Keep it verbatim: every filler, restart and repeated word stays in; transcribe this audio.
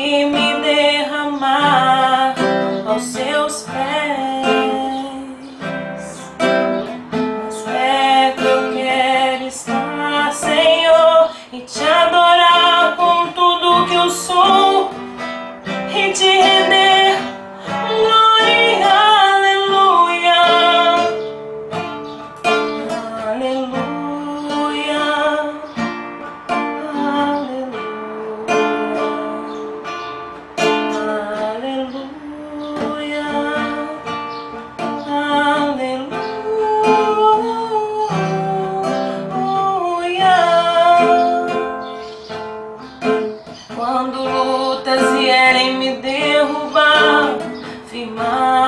e me derramar aos seus pés. Mais perto eu quero estar, Senhor, e te adorar com tudo que eu sou e te render glória, aleluia, aleluia, aleluia, aleluia. Quando lutas vierem me derrubar, firmar